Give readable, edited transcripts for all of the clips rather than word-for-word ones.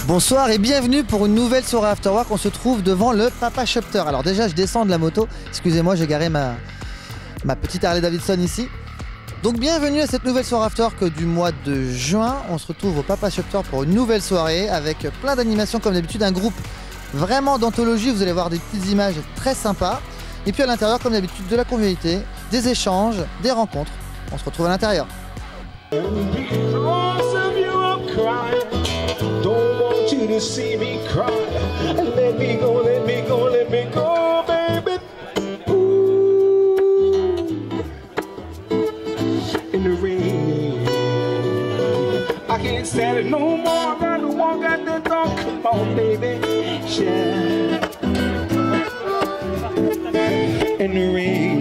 Bonsoir et bienvenue pour une nouvelle soirée After Work. On se trouve devant le Papa Shopter. Alors déjà je descends de la moto, excusez-moi, j'ai garé ma petite Harley Davidson ici. Donc bienvenue à cette nouvelle soirée After Work du mois de juin. On se retrouve au Papa Shopter pour une nouvelle soirée avec plein d'animations comme d'habitude, un groupe vraiment d'anthologie. Vous allez voir des petites images très sympas. Et puis à l'intérieur comme d'habitude de la convivialité, des échanges, des rencontres. On se retrouve à l'intérieur. To see me cry, let me go, let me go, let me go, baby. Ooh. In the rain, I can't stand it no more. I gotta walk out the door. Come on, baby, yeah. In the rain.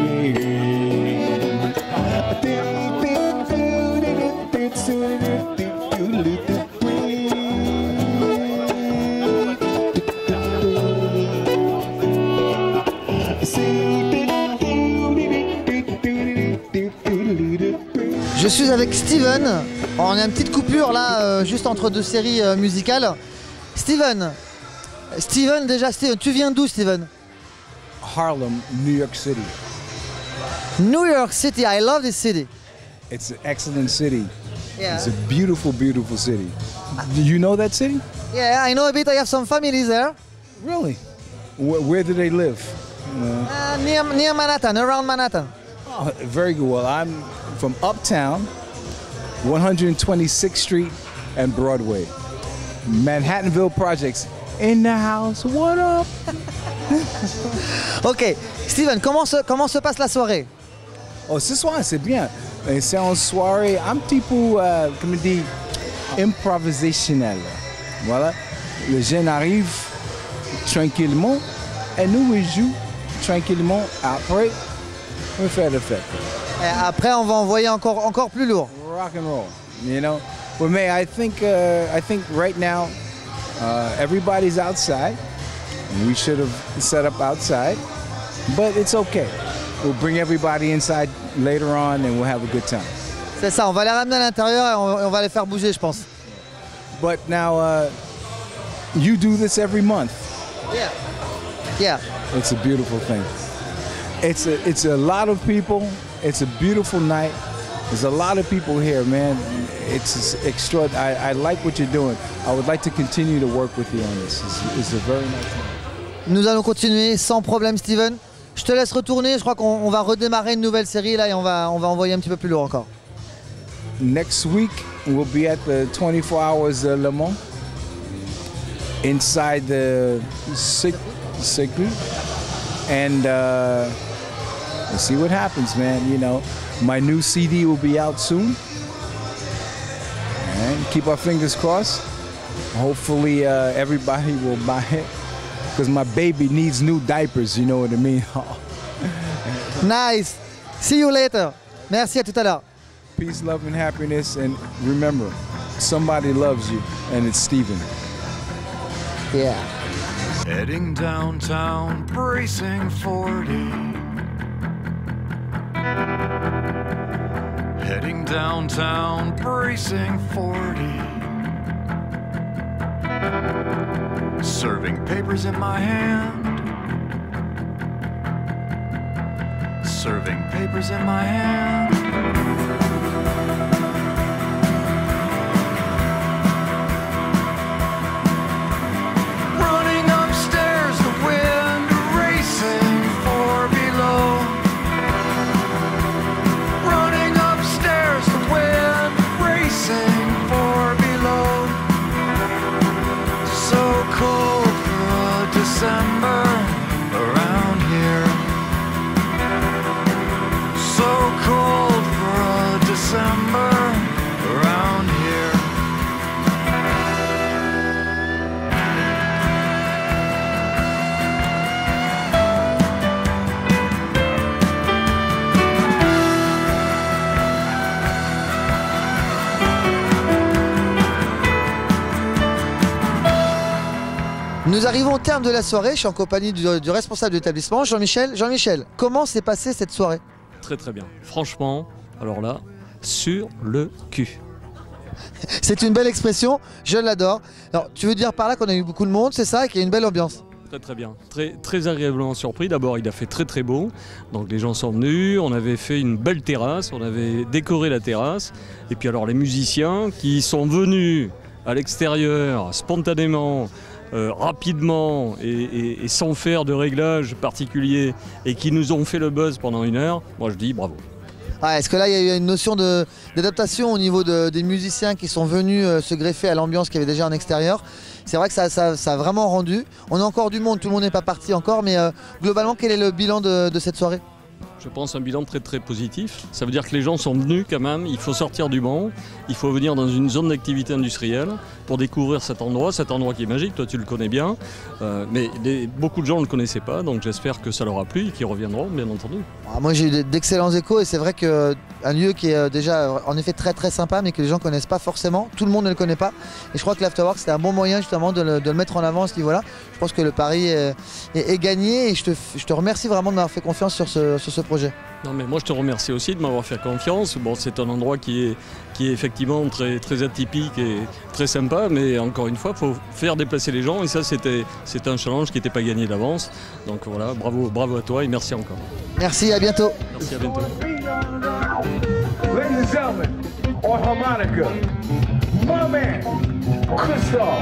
Je suis avec Steven. On a une petite coupure là, juste entre deux séries musicales. Steven, déjà, tu viens d'où, Steven? Harlem, New York City. New York City, I love this city. It's an excellent city. Yeah. It's a beautiful, beautiful city. Do you know that city? Yeah, I know a bit. I have some family there. Really? Where do they live? Near Manhattan, around Manhattan. Oh, very good. Well, I'm from Uptown, 126th Street and Broadway. Manhattanville Projects. In the house, what up? Ok, Steven, comment se passe la soirée? Oh, ce soir, c'est bien. C'est une soirée un petit peu, comme on dit, improvisationnelle. Voilà. Les jeunes arrivent tranquillement et nous, on joue tranquillement. Après, on fait la fête. Et après, on va envoyer encore plus lourd. Rock and roll, you know. But man, I think right now, everybody's outside. We should have set up outside, but it's okay. We'll bring everybody inside later on and we'll have a good time. C'est ça, on va les ramener à l'intérieur et on va les faire bouger, je pense. But now, you do this every month. Yeah. Yeah. It's a beautiful thing. It's a lot of people. It's a beautiful night. There's a lot of people here, man. It's extraordinary. I like what you're doing. I would like to continue to work with you on this. It's a very nice night. Nous allons continuer sans problème, Steven. Je te laisse retourner. Je crois qu'on va redémarrer une nouvelle série là et on va envoyer un petit peu plus lourd encore. Next week, we'll be at the 24 Hours de Le Mans inside the Circuit. And we'll see what happens, man. You know, my new CD will be out soon. And keep our fingers crossed. Hopefully everybody will buy it. Because my baby needs new diapers, you know what I mean? Nice. See you later. Merci, à tout à l'heure. Peace, love, and happiness. And remember, somebody loves you, and it's Steven. Yeah. Heading downtown, bracing 40. Heading downtown, bracing 40. Serving papers in my hand. Serving papers in my hand. Running upstairs, the wind racing for below. Running upstairs, the wind racing for below. So cold for a December around here. So cold for a December around here. Nous arrivons au terme de la soirée. Je suis en compagnie du responsable de l'établissement, Jean-Michel. Jean-Michel, comment s'est passée cette soirée? Très très bien. Franchement, alors là, sur le cul. C'est une belle expression, je l'adore. Alors, tu veux dire par là qu'on a eu beaucoup de monde, c'est ça, et qu'il y a une belle ambiance? Très très bien, très agréablement surpris. D'abord il a fait très beau, donc les gens sont venus, on avait fait une belle terrasse, on avait décoré la terrasse, et puis alors les musiciens qui sont venus à l'extérieur spontanément, rapidement et sans faire de réglage particulier, et qui nous ont fait le buzz pendant 1 heure, moi je dis bravo. Ah, est-ce que là il y a eu une notion d'adaptation au niveau des musiciens qui sont venus se greffer à l'ambiance qu'il y avait déjà en extérieur? C'est vrai que ça a vraiment rendu. On a encore du monde, tout le monde n'est pas parti encore, mais globalement quel est le bilan de cette soirée? Je pense un bilan très positif. Ça veut dire que les gens sont venus quand même, il faut sortir du banc, il faut venir dans une zone d'activité industrielle pour découvrir cet endroit qui est magique, toi tu le connais bien, mais beaucoup de gens ne le connaissaient pas, donc j'espère que ça leur a plu et qu'ils reviendront bien entendu. Alors moi j'ai eu d'excellents échos et c'est vrai qu'un lieu qui est déjà en effet très sympa mais que les gens ne connaissent pas forcément, tout le monde ne le connaît pas, et je crois que l'Afterwork c'était un bon moyen justement de le mettre en avant à ce niveau-là. Je pense que le pari est gagné et je te remercie vraiment de m'avoir fait confiance sur ce projet. Non mais moi je te remercie aussi de m'avoir fait confiance. Bon, c'est un endroit qui est effectivement très atypique et très sympa, mais encore une fois il faut faire déplacer les gens et ça c'était un challenge qui n'était pas gagné d'avance. Donc voilà, bravo à toi et merci encore. Merci, à bientôt. Merci, à bientôt. Ladies and gentlemen, on harmonica, my man, Christoph.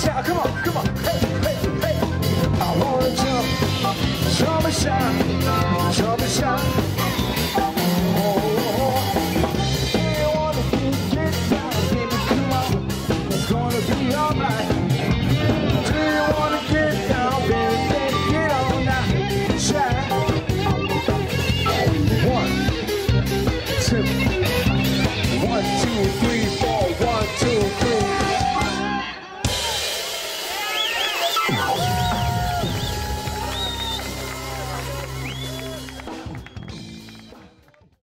Come on, hey, I wanna jump and shout.